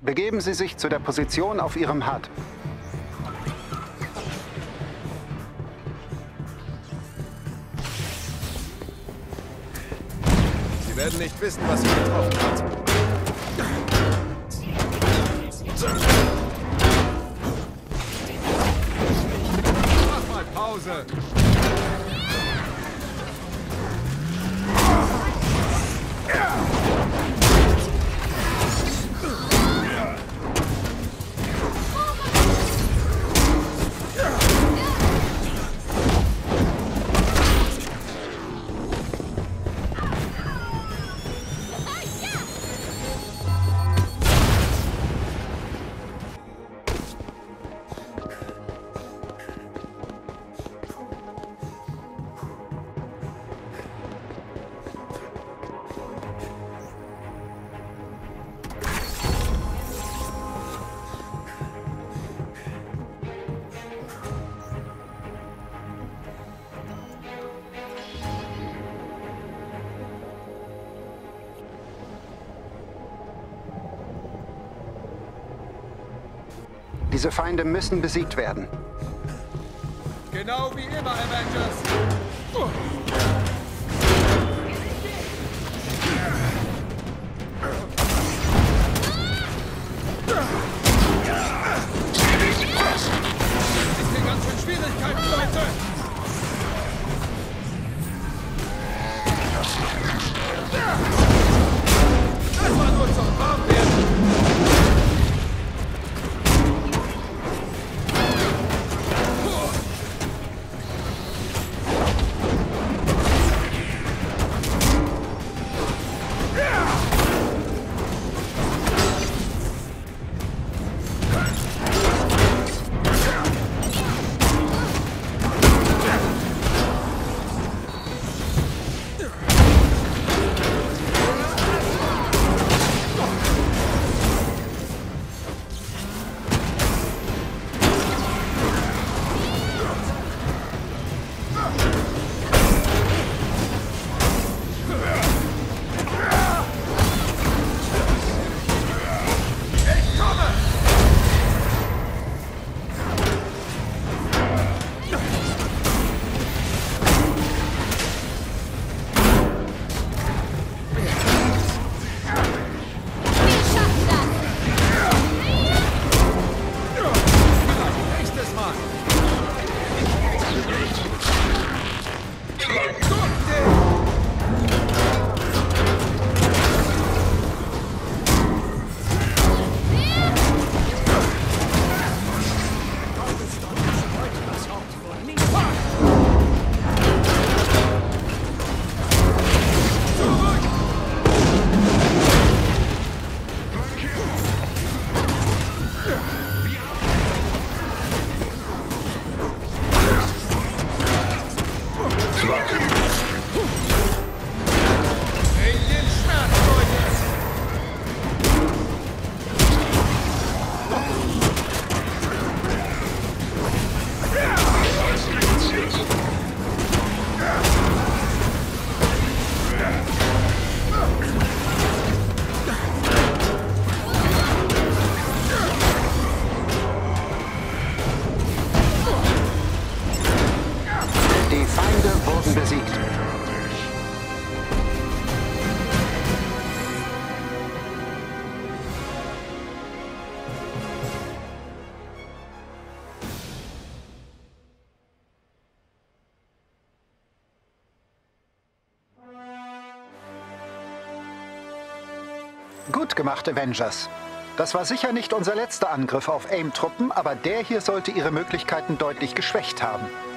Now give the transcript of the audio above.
Begeben Sie sich zu der Position auf Ihrem HUD. Sie werden nicht wissen, was Sie getroffen hat. Mach mal Pause! Diese Feinde müssen besiegt werden. Genau wie immer, Avengers! Ich sehe ganz schön Schwierigkeiten, Leute! Das war nur zum Warmwerden! Besiegt. Gut gemacht, Avengers. Das war sicher nicht unser letzter Angriff auf AIM-Truppen, aber der hier sollte ihre Möglichkeiten deutlich geschwächt haben.